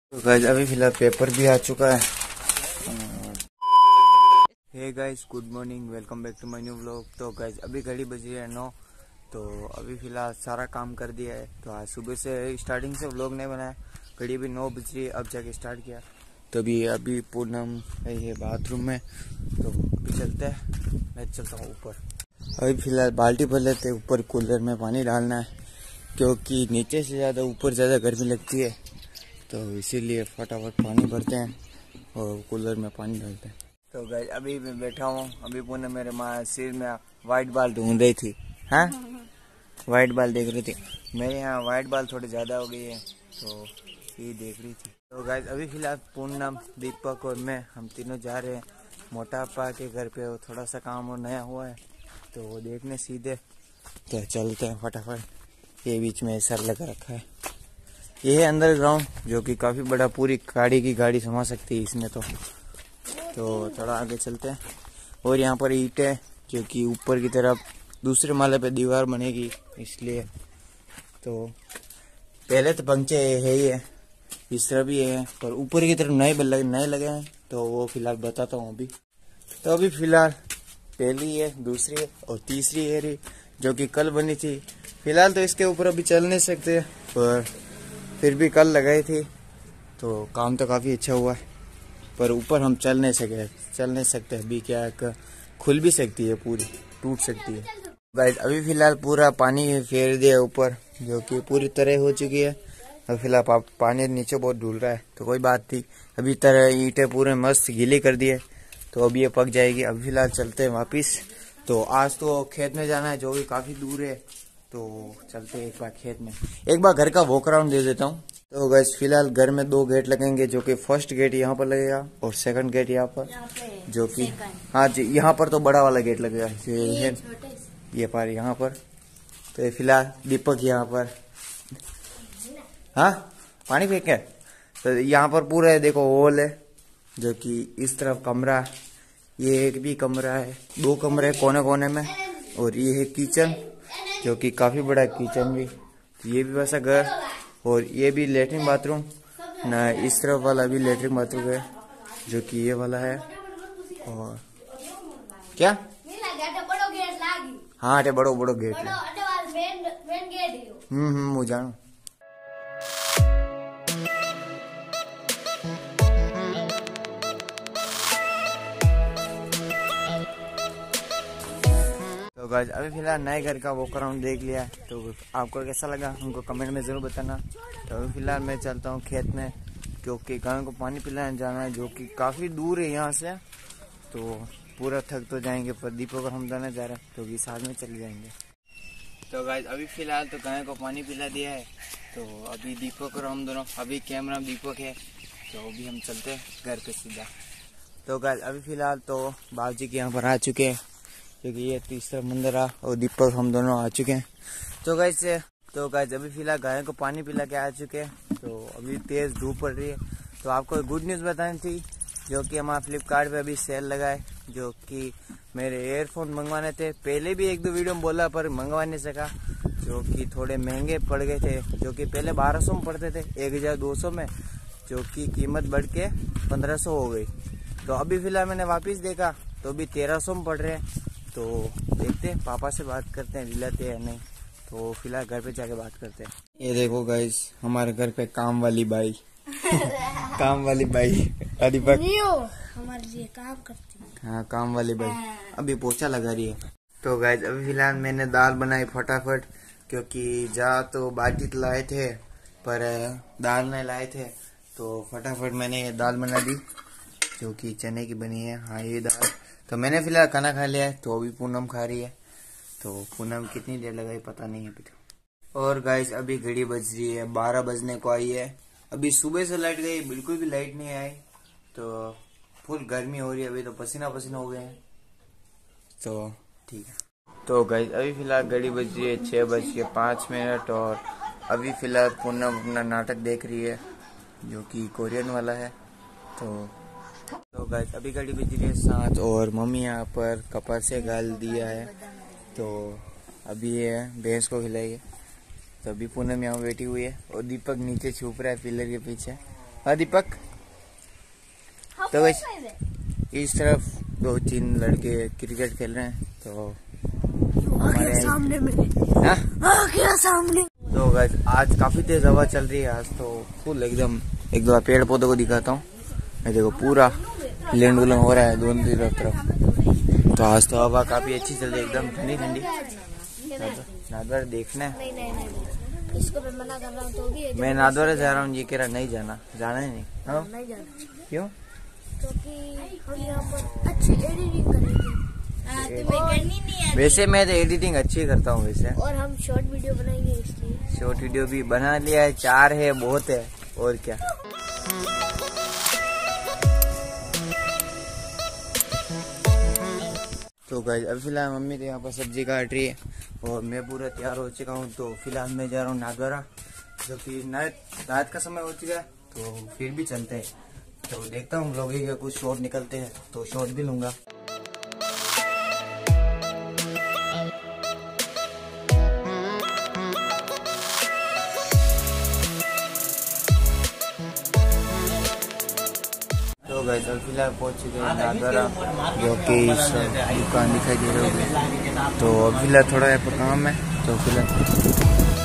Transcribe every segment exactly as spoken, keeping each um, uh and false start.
तो गाइस अभी फिलहाल पेपर भी आ चुका है। Hey guys good morning, welcome back to my new vlog. तो गाइस अभी घड़ी बज रही है नौ। तो अभी फिलहाल सारा काम कर दिया है। तो आज सुबह से स्टार्टिंग से व्लॉग नहीं बनाया। घड़ी भी नौ बज रही है, अब जाके स्टार्ट किया। तो अभी अभी पूनम है बाथरूम में, तो अभी चलते हैं। मैं चलता हूँ ऊपर। अभी फिलहाल बाल्टी भर लेते, ऊपर कूलर में पानी डालना है क्योंकि नीचे से ज़्यादा ऊपर ज़्यादा गर्मी लगती है। तो इसीलिए फटाफट पानी भरते हैं और कूलर में पानी डालते हैं। तो गाइस अभी मैं बैठा हूँ। अभी पूनम मेरे माँ सिर में वाइट बाल ढूंढ रही थी। हाँ, वाइट बाल देख रही थी। मेरे यहाँ वाइट बाल थोड़े ज़्यादा हो गई है, तो ये देख रही थी। तो गाइस अभी फिलहाल पूनम, दीपक और मैं हम तीनों जा रहे हैं मोटा पा के घर पे। थोड़ा सा काम और नया हुआ है, तो वो देखने सीधे। तो चलते हैं फटाफट। ये बीच में सर लगा रखा है। ये है अंडरग्राउंड, जो कि काफ़ी बड़ा, पूरी गाड़ी की गाड़ी समा सकती है इसमें। तो तो थोड़ा आगे चलते हैं। और यहाँ पर ईंट है, जो कि ऊपर की तरफ दूसरे माले पे दीवार बनेगी, इसलिए। तो पहले तो पंखे है ही है, इस तरह भी है, पर ऊपर की तरफ नए लगे नए लगे हैं। तो वो फिलहाल बताता हूँ अभी। तो अभी फिलहाल पहली है, दूसरी है और तीसरी है रही, जो कि कल बनी थी। फिलहाल तो इसके ऊपर अभी चल नहीं सकते, पर फिर भी कल लगाई थी, तो काम तो काफ़ी अच्छा हुआ है। पर ऊपर हम चल नहीं सके चल नहीं सकते अभी। क्या खुल भी सकती है, पूरी टूट सकती है। गाइस अभी फिलहाल पूरा पानी फेर दिया ऊपर, जो कि पूरी तरह हो चुकी है। अब फिलहाल पानी नीचे बहुत ढूल रहा है, तो कोई बात नहीं। अभी तरह ईंटें पूरे मस्त गीली कर दिए, तो अभी ये पक जाएगी। अभी फिलहाल चलते हैं वापिस। तो आज तो खेत में जाना है, जो कि काफ़ी दूर है। तो चलते एक बार खेत में, एक बार घर का वॉक अराउंड दे देता हूँ। तो गाइस फिलहाल घर में दो गेट लगेंगे, जो कि फर्स्ट गेट यहाँ पर लगेगा और सेकंड गेट यहाँ पर, जो कि हाँ जी, यहाँ पर तो बड़ा वाला गेट लगेगा। ये, ये पर यहाँ पर। तो फिलहाल दीपक यहाँ पर, हाँ पानी फेंक है। तो यहाँ पर पूरा है, देखो हॉल है, जो कि इस तरफ कमरा, ये एक भी कमरा है, दो कमरे कोने कोने में। और ये है किचन, जो कि काफ़ी बड़ा किचन भी। ये भी वैसा घर, और ये भी लेटरिन बाथरूम ना, इस तरफ वाला भी लेटरिन बाथरूम है, जो कि ये वाला है। और क्या, हाँ अरे बड़ो बड़ो गेट है। हम्म हम्म वो जानो। तो गाइस अभी फिलहाल नए घर का वॉक अराउंड देख लिया है, तो आपको कैसा लगा हमको कमेंट में ज़रूर बताना। तो अभी फिलहाल मैं चलता हूँ खेत में, क्योंकि गायों को पानी पिलाने जाना है, जो कि काफ़ी दूर है यहाँ से। तो पूरा थक तो जाएंगे, पर दीपक को हम दोनों जा रहे हैं, तो कि साथ में चले जाएंगे। तो गाइस अभी फिलहाल तो गायों को पानी पिला दिया है। तो अभी दीपक और हम दोनों, अभी कैमरा दीपक है, तो अभी हम चलते हैं घर पे सीधा। तो गाइस अभी फिलहाल तो बाबूजी के यहाँ पर आ चुके हैं, क्योंकि ये तीसरा मंदिर आ, और दीपक हम दोनों आ चुके हैं। तो गाइस तो गाइस अभी फिलहाल गायों को पानी पिला के आ चुके हैं। तो अभी तेज़ धूप पड़ रही है। तो आपको गुड न्यूज़ बतानी थी, जो कि हमारा फ्लिपकार्ट पे अभी सेल लगा है, जो कि मेरे एयरफोन मंगवाने थे। पहले भी एक दो वीडियो में बोला, पर मंगवा नहीं सका, जो कि थोड़े महंगे पड़ गए थे। जो कि पहले बारह सौ में पड़ते थे, एक हज़ार दो सौ में, जो कि कीमत बढ़ के पंद्रह सौ हो गई। तो अभी फिलहाल मैंने वापस देखा, तो अभी तेरह सौ में पड़ रहे हैं। तो देखते हैं, पापा से बात करते हैं दिलाते हैं नहीं। तो फिलहाल घर पे जाके बात करते हैं। ये देखो गाइस, हमारे घर पे काम वाली बाई काम वाली बाई दीपक हमारे लिए काम करती है। हाँ काम वाली बाई अभी पोछा लगा रही है। तो गाइस अभी फिलहाल मैंने दाल बनाई फटाफट, क्योंकि जा तो बाटी तो लाए थे, पर दाल नहीं लाए थे। तो फटाफट मैंने ये दाल बना दी, जो कि चने की बनी है। हाँ ये दाल। तो मैंने फिलहाल खाना खा लिया है, तो अभी पूनम खा रही है। तो पूनम कितनी देर लगाई पता नहीं है अभी तो। और गाइस अभी घड़ी बज रही है, बारह बजने को आई है। अभी सुबह से लाइट गई, बिल्कुल भी लाइट नहीं आई। तो फुल गर्मी हो रही है, अभी तो पसीना पसीना हो गए हैं। तो ठीक है। तो गाइस अभी फिलहाल घड़ी बज रही है छः बज के पाँच मिनट और अभी फिलहाल पूनम अपना नाटक देख रही है, जो कि कोरियन वाला है। तो तो गाइस अभी घड़ी बज रही है सात और मम्मी यहाँ पर कपास से गाल दिया है। तो अभी ये भैंस को खिलाइए। तो अभी पूनम यहाँ बैठी हुई है और दीपक नीचे छुप रहा है पिलर के पीछे। हाँ दीपक। तो गाइस इस तरफ दो तीन लड़के क्रिकेट खेल रहे हैं। तो हमारे सामने में हाँ? क्या सामने। तो गाइस आज काफी तेज हवा चल रही है। आज तो फुल एकदम एक दो पेड़ पौधों को दिखाता हूँ। ये देखो पूरा लेंड उलंग हो रहा है दोनों तरफ। तो आज तो हवा काफी अच्छी चल रही है, एकदम ठंडी ठंडी। नादवार देखना है। नहीं नहीं नहीं इसको मैं मना कर रहा हूँ तो भी मैं नादवार जा रहा हूँ, ये कह रहा नहीं जाना, जाना ही नहीं। हाँ नहीं जाना क्यों? क्योंकि हम यहाँ पर अच्छी एडिटिंग करेंगे। और वैसे मैं तो एडिटिंग अच्छी करता हूँ वैसे। और हम शॉर्ट वीडियो बनाएंगे इसलिए। शॉर्ट वीडियो भी बना लिया है, चार है बहुत है और क्या। तो गाइस अभी फिलहाल मम्मी तो यहाँ पर सब्जी काट रही है और मैं पूरा तैयार हो चुका हूँ। तो फिलहाल मैं जा रहा हूँ नादवारा, जो कि रात का समय हो चुका है। तो फिर भी चलते हैं। तो देखता हूँ लोग के कुछ शॉट निकलते हैं तो शॉट भी लूंगा। तो गाइस अभी फिलहाल पहुंच चुके हैं नादवारा, जो कि दुकान दिखाई दे रही होगी। तो अभी फिलहाल थोड़ा यहाँ पर काम है। तो फिलहाल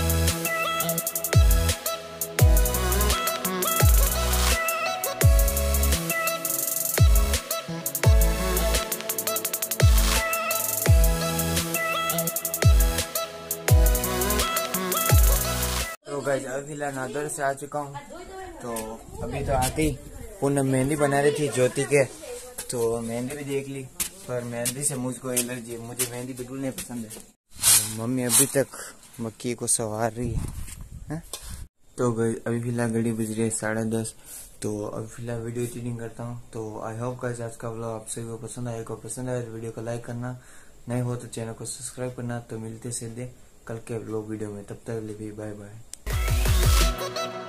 तो गाइस अभी फिलहाल नादवारा से आ चुका हूँ। तो अभी तो आते ही पूनम मेहंदी बना रही थी ज्योति के, तो मेहंदी भी देख ली। पर मेहंदी से मुझको एलर्जी है, मुझे मेहंदी बिल्कुल नहीं पसंद है। तो मम्मी अभी तक मक्की को संवार रही है, है? तो गाइस अभी फिलहाल घड़ी बज रही है साढ़े दस। तो अभी फिलहाल वीडियो एडिटिंग करता हूँ। तो आई होप गाइस आज का व्लॉग आप सभी को पसंद आएगा। को पसंद आए तो वीडियो को लाइक करना, नहीं हो तो चैनल को सब्सक्राइब करना। तो मिलते सीधे कल के व्लॉग वीडियो में, तब तक के लिए बाय बाय।